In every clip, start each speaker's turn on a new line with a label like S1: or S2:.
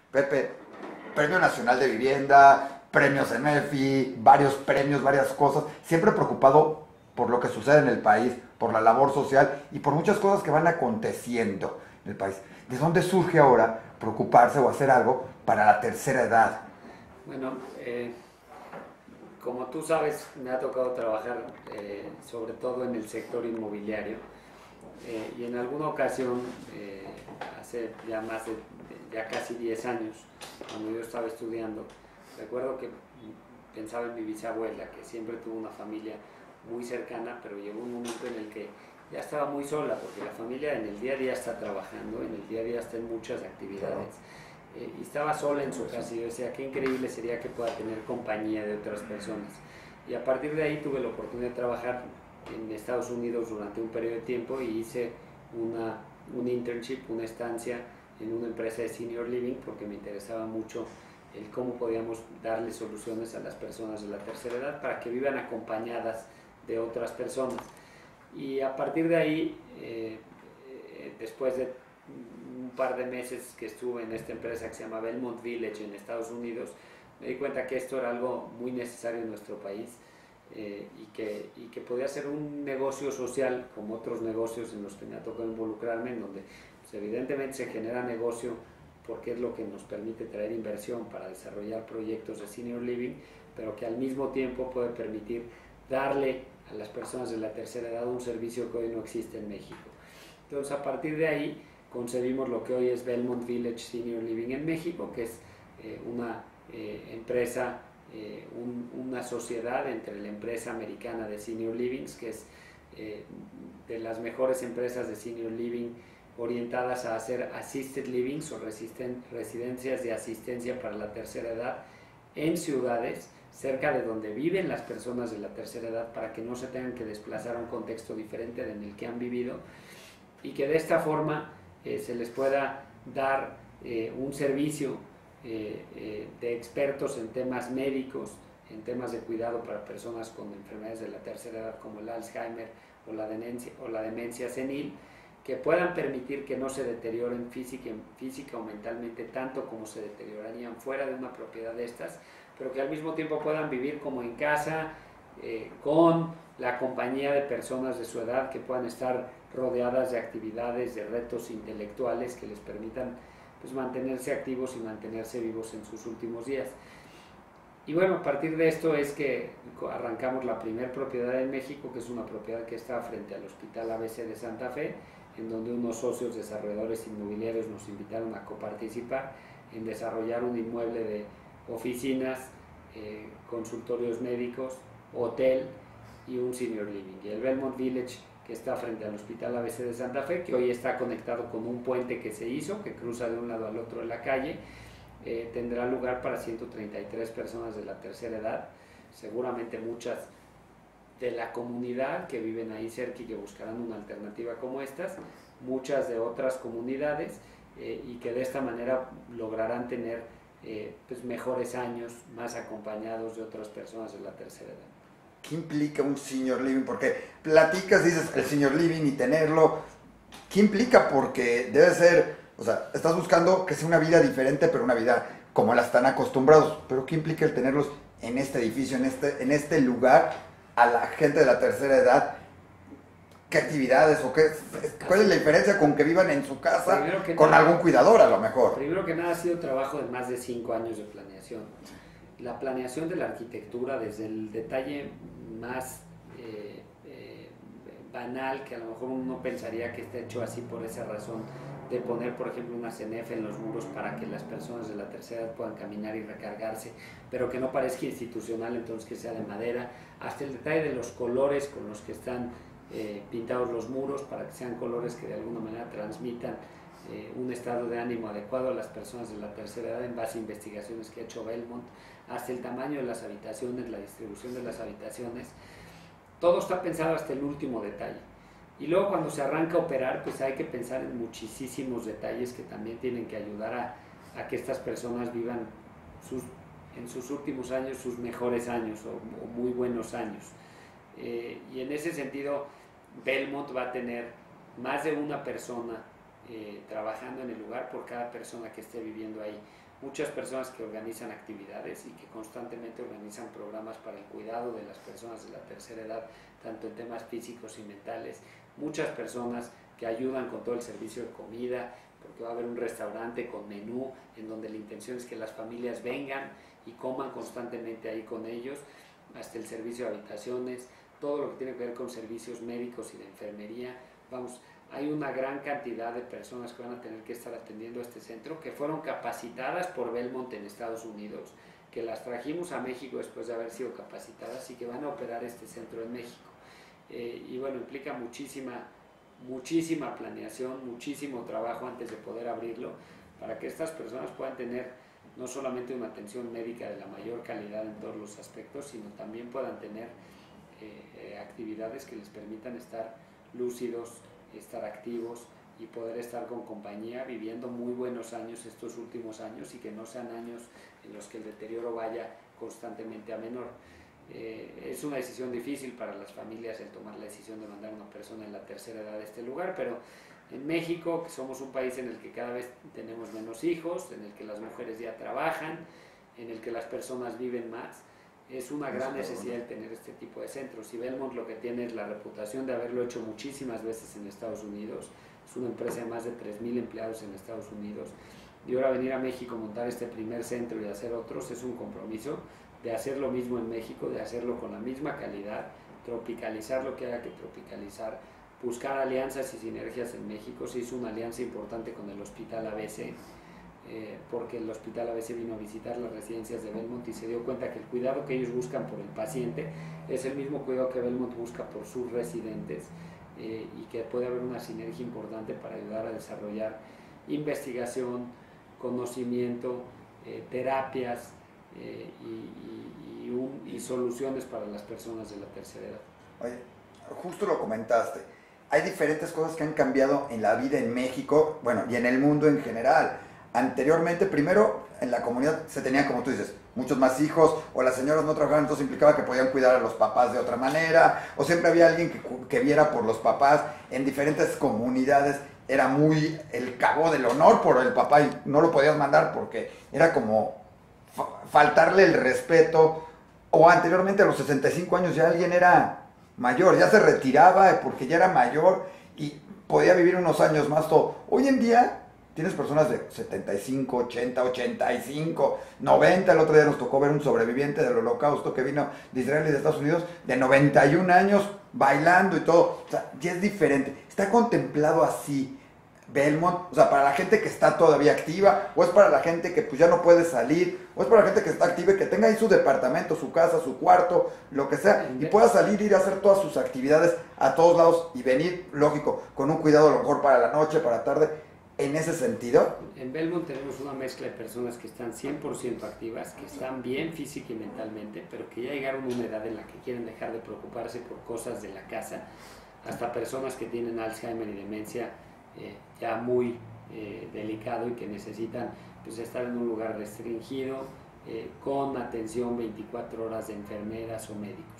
S1: Pepe, Premio Nacional de Vivienda, premios MEFI, varios premios, varias cosas, siempre preocupado por lo que sucede en el país, por la labor social y por muchas cosas que van aconteciendo en el país. ¿De dónde surge ahora preocuparse o hacer algo para la tercera edad?
S2: Bueno, como tú sabes, me ha tocado trabajar sobre todo en el sector inmobiliario y en alguna ocasión, hace ya ya casi 10 años, cuando yo estaba estudiando, recuerdo que pensaba en mi bisabuela, que siempre tuvo una familia muy cercana, pero llegó un momento en el que ya estaba muy sola, porque la familia en el día a día está trabajando, en el día a día está en muchas actividades, y estaba sola en su casa, y yo decía, qué increíble sería que pueda tener compañía de otras personas. Y a partir de ahí tuve la oportunidad de trabajar en Estados Unidos durante un periodo de tiempo y hice un internship, una estancia en una empresa de senior living, porque me interesaba mucho el cómo podíamos darle soluciones a las personas de la tercera edad para que vivan acompañadas de otras personas. Y a partir de ahí, después de un par de meses que estuve en esta empresa que se llama Belmont Village en Estados Unidos, me di cuenta que esto era algo muy necesario en nuestro país, y que podía ser un negocio social como otros negocios en los que me ha tocado involucrarme, en donde pues, evidentemente se genera negocio porque es lo que nos permite traer inversión para desarrollar proyectos de senior living, pero que al mismo tiempo puede permitir darle a las personas de la tercera edad un servicio que hoy no existe en México. Entonces, a partir de ahí concebimos lo que hoy es Belmont Village Senior Living en México, que es una empresa, una sociedad entre la empresa americana de Senior Livings, que es de las mejores empresas de Senior Living orientadas a hacer assisted livings o residencias de asistencia para la tercera edad en ciudades cerca de donde viven las personas de la tercera edad, para que no se tengan que desplazar a un contexto diferente en el que han vivido, y que de esta forma se les pueda dar un servicio de expertos en temas médicos, en temas de cuidado para personas con enfermedades de la tercera edad como el Alzheimer o la demencia senil, que puedan permitir que no se deterioren física o mentalmente tanto como se deteriorarían fuera de una propiedad de estas, pero que al mismo tiempo puedan vivir como en casa, con la compañía de personas de su edad, que puedan estar rodeadas de actividades, de retos intelectuales que les permitan pues, mantenerse activos y mantenerse vivos en sus últimos días. Y bueno, a partir de esto es que arrancamos la primera propiedad en México, que es una propiedad que está frente al Hospital ABC de Santa Fe, en donde unos socios desarrolladores inmobiliarios nos invitaron a coparticipar en desarrollar un inmueble de oficinas, consultorios médicos, hotel y un senior living. Y el Belmont Village, que está frente al Hospital ABC de Santa Fe, que hoy está conectado con un puente que se hizo, que cruza de un lado al otro de la calle, tendrá lugar para 133 personas de la tercera edad, seguramente muchas de la comunidad que viven ahí cerca y que buscarán una alternativa como estas, muchas de otras comunidades, y que de esta manera lograrán tener pues mejores años, más acompañados de otras personas de la tercera edad.
S1: ¿Qué implica un senior living? Porque platicas, dices el senior living y tenerlo. ¿Qué implica? Porque debe ser, o sea, estás buscando que sea una vida diferente, pero una vida como la están acostumbrados. Pero ¿qué implica el tenerlos en este edificio, en este lugar, a la gente de la tercera edad? ¿Qué actividades o cuál es la diferencia con que vivan en su casa con algún cuidador a lo mejor?
S2: Primero que nada, ha sido trabajo de más de 5 años de planeación. La planeación de la arquitectura, desde el detalle más banal, que a lo mejor uno pensaría que está hecho así por esa razón, de poner por ejemplo una CNF en los muros para que las personas de la tercera edad puedan caminar y recargarse, pero que no parezca institucional, entonces que sea de madera, hasta el detalle de los colores con los que están pintados los muros, para que sean colores que de alguna manera transmitan un estado de ánimo adecuado a las personas de la tercera edad en base a investigaciones que ha hecho Belmont, hasta el tamaño de las habitaciones, la distribución de las habitaciones. Todo está pensado hasta el último detalle. Y luego cuando se arranca a operar, pues hay que pensar en muchísimos detalles que también tienen que ayudar a que estas personas vivan en sus últimos años, sus mejores años o muy buenos años. Y en ese sentido, Belmont va a tener más de una persona trabajando en el lugar por cada persona que esté viviendo ahí. muchas personas que organizan actividades y que constantemente organizan programas para el cuidado de las personas de la tercera edad, tanto en temas físicos y mentales, muchas personas que ayudan con todo el servicio de comida, porque va a haber un restaurante con menú en donde la intención es que las familias vengan y coman constantemente ahí con ellos, hasta el servicio de habitaciones, todo lo que tiene que ver con servicios médicos y de enfermería. Vamos, hay una gran cantidad de personas que van a tener que estar atendiendo este centro, que fueron capacitadas por Belmont en Estados Unidos, que las trajimos a México después de haber sido capacitadas y que van a operar este centro en México. Y bueno, implica muchísima planeación, muchísimo trabajo antes de poder abrirlo, para que estas personas puedan tener no solamente una atención médica de la mayor calidad en todos los aspectos, sino también puedan tener actividades que les permitan estar lúcidos, estar activos y poder estar con compañía, viviendo muy buenos años estos últimos años, y que no sean años en los que el deterioro vaya constantemente a menor. Es una decisión difícil para las familias el tomar la decisión de mandar a una persona en la tercera edad a este lugar, pero en México, que somos un país en el que cada vez tenemos menos hijos, en el que las mujeres ya trabajan, en el que las personas viven más, es una gran necesidad el tener este tipo de centros. Y Belmont lo que tiene es la reputación de haberlo hecho muchísimas veces en Estados Unidos. Es una empresa de más de 3,000 empleados en Estados Unidos. Y ahora venir a México, montar este primer centro y hacer otros, es un compromiso de hacer lo mismo en México, de hacerlo con la misma calidad, tropicalizar lo que haya que tropicalizar, buscar alianzas y sinergias en México. Se hizo una alianza importante con el Hospital ABC, porque el Hospital ABC vino a visitar las residencias de Belmont y se dio cuenta que el cuidado que ellos buscan por el paciente es el mismo cuidado que Belmont busca por sus residentes, y que puede haber una sinergia importante para ayudar a desarrollar investigación, conocimiento, terapias y soluciones para las personas de la tercera edad.
S1: Oye, justo lo comentaste, hay diferentes cosas que han cambiado en la vida en México, bueno, y en el mundo en general. Anteriormente, primero, en la comunidad se tenían, como tú dices, muchos más hijos, o las señoras no trabajaban, entonces implicaba que podían cuidar a los papás de otra manera, o siempre había alguien que viera por los papás. En diferentes comunidades era muy el cabo del honor por el papá y no lo podías mandar porque era como faltarle el respeto. O anteriormente a los 65 años ya alguien era mayor, ya se retiraba porque ya era mayor y podía vivir unos años más todo. Hoy en día tienes personas de 75, 80, 85, 90. El otro día nos tocó ver un sobreviviente del Holocausto que vino de Israel y de Estados Unidos, de 91 años, bailando y todo. O sea, ya es diferente. Está contemplado así Belmont, o sea, para la gente que está todavía activa, o es para la gente que pues ya no puede salir, o es para la gente que está activa y que tenga ahí su departamento, su casa, su cuarto, lo que sea, y pueda salir, ir a hacer todas sus actividades a todos lados y venir, lógico, con un cuidado a lo mejor para la noche, para la tarde. En ese sentido,
S2: en Belmont tenemos una mezcla de personas que están 100% activas, que están bien física y mentalmente, pero que ya llegaron a una edad en la que quieren dejar de preocuparse por cosas de la casa, hasta personas que tienen Alzheimer y demencia ya muy delicado y que necesitan pues, estar en un lugar restringido, con atención 24 horas de enfermeras o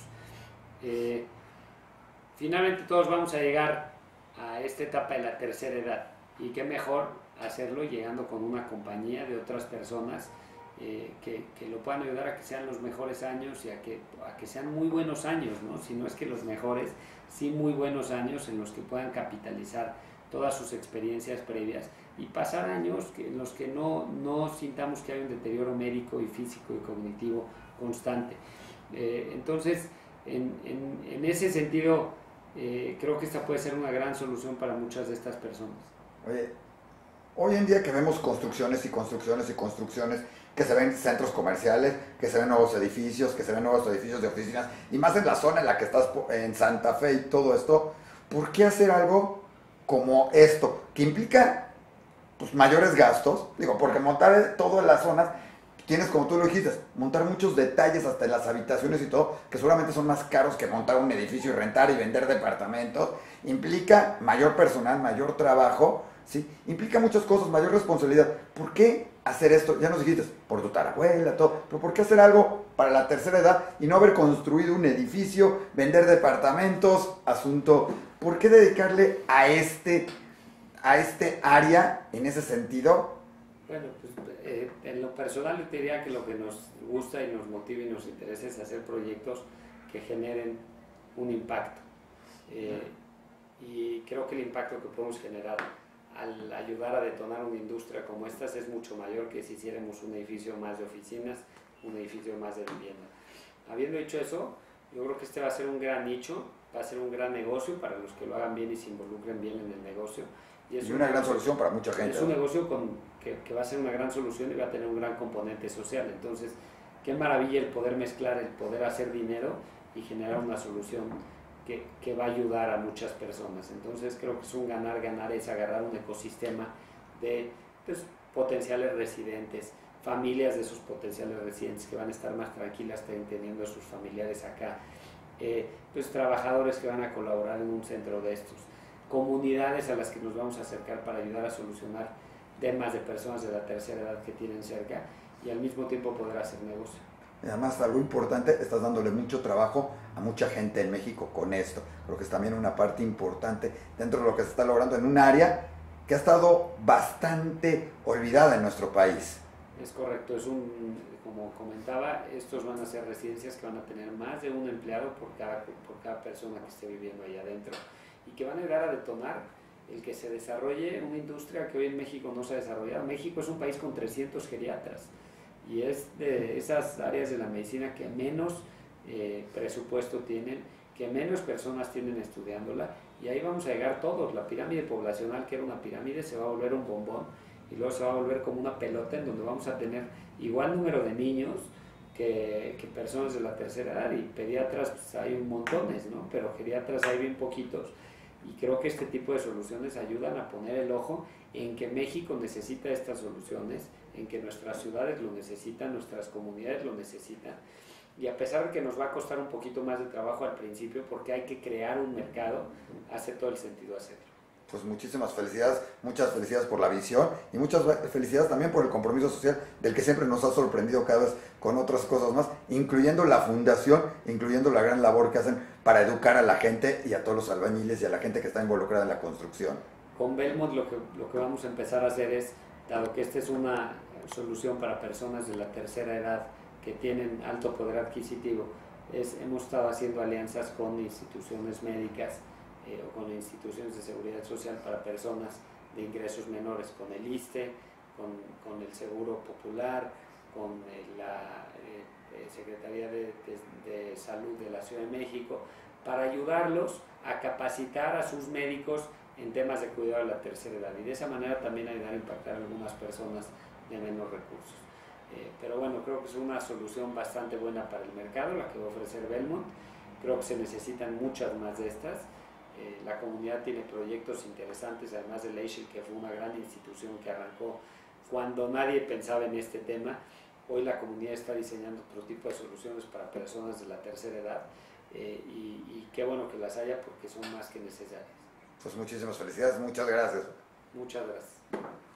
S2: médicos. Finalmente todos vamos a llegar a esta etapa de la tercera edad, y qué mejor hacerlo llegando con una compañía de otras personas que lo puedan ayudar a que sean los mejores años y a que sean muy buenos años, ¿no? Si no es que los mejores, sí muy buenos años en los que puedan capitalizar todas sus experiencias previas y pasar años en los que no sintamos que hay un deterioro médico y físico y cognitivo constante. Entonces, en ese sentido, creo que esta puede ser una gran solución para muchas de estas personas.
S1: Oye, hoy en día que vemos construcciones y construcciones y construcciones, que se ven centros comerciales, que se ven nuevos edificios, que se ven nuevos edificios de oficinas, y más en la zona en la que estás, en Santa Fe y todo esto, ¿por qué hacer algo como esto? Que implica pues, mayores gastos, digo, porque montar todo en las zonas, tienes, como tú lo dijiste, montar muchos detalles hasta en las habitaciones y todo, que seguramente son más caros que montar un edificio y rentar y vender departamentos, implica mayor personal, mayor trabajo, ¿sí? Implica muchas cosas, mayor responsabilidad. ¿Por qué hacer esto? Ya nos dijiste, por tu tarabuela, todo, pero ¿por qué hacer algo para la tercera edad y no haber construido un edificio, vender departamentos, asunto? ¿Por qué dedicarle a este área en ese sentido?
S2: Bueno, pues en lo personal, yo te diría que lo que nos gusta y nos motiva y nos interesa es hacer proyectos que generen un impacto. Y creo que el impacto que podemos generar al ayudar a detonar una industria como estas es mucho mayor que si hiciéramos un edificio más de oficinas, un edificio más de vivienda. Habiendo dicho eso, yo creo que este va a ser un gran nicho, va a ser un gran negocio para los que lo hagan bien y se involucren bien en el negocio.
S1: Y es una gran solución para mucha gente.
S2: Es un negocio que va a ser una gran solución y va a tener un gran componente social. Entonces, qué maravilla el poder mezclar, el poder hacer dinero y generar una solución que va a ayudar a muchas personas. Entonces, creo que es un ganar-ganar, es agarrar un ecosistema de pues, potenciales residentes, familias de esos potenciales residentes que van a estar más tranquilas teniendo a sus familiares acá, pues trabajadores que van a colaborar en un centro de estos, comunidades a las que nos vamos a acercar para ayudar a solucionar temas de personas de la tercera edad que tienen cerca y al mismo tiempo poder hacer negocio.
S1: Y además, algo importante, estás dándole mucho trabajo a mucha gente en México con esto. Creo que es también una parte importante dentro de lo que se está logrando en un área que ha estado bastante olvidada en nuestro país.
S2: Es correcto, como comentaba, estos van a ser residencias que van a tener más de un empleado por cada persona que esté viviendo ahí adentro y que van a ayudar a detonar el que se desarrolle una industria que hoy en México no se ha desarrollado. México es un país con 300 geriatras y es de esas áreas de la medicina que menos presupuesto tienen, que menos personas tienen estudiándola, y ahí vamos a llegar todos. La pirámide poblacional, que era una pirámide, se va a volver un bombón y luego se va a volver como una pelota en donde vamos a tener igual número de niños que personas de la tercera edad, y pediatras pues hay un montones, ¿no? Pero geriatras hay bien poquitos, y creo que este tipo de soluciones ayudan a poner el ojo en que México necesita estas soluciones, en que nuestras ciudades lo necesitan, nuestras comunidades lo necesitan, y a pesar de que nos va a costar un poquito más de trabajo al principio porque hay que crear un mercado, hace todo el sentido hacerlo.
S1: Pues muchísimas felicidades, muchas felicidades por la visión y muchas felicidades también por el compromiso social del que siempre nos ha sorprendido cada vez con otras cosas más, incluyendo la fundación, incluyendo la gran labor que hacen para educar a la gente y a todos los albañiles y a la gente que está involucrada en la construcción.
S2: Con Belmont lo que vamos a empezar a hacer es, dado que esta es una solución para personas de la tercera edad que tienen alto poder adquisitivo, hemos estado haciendo alianzas con instituciones médicas o con instituciones de seguridad social para personas de ingresos menores, con el ISSSTE, con el Seguro Popular, con la Secretaría de Salud de la Ciudad de México, para ayudarlos a capacitar a sus médicos en temas de cuidado de la tercera edad, y de esa manera también ayudar a impactar a algunas personas de menos recursos. Pero bueno, creo que es una solución bastante buena para el mercado la que va a ofrecer Belmont. Creo que se necesitan muchas más de estas. La comunidad tiene proyectos interesantes, además de Leishel, que fue una gran institución que arrancó cuando nadie pensaba en este tema. Hoy la comunidad está diseñando otro tipo de soluciones para personas de la tercera edad, y qué bueno que las haya porque son más que necesarias.
S1: Pues muchísimas felicidades, muchas gracias.
S2: Muchas gracias.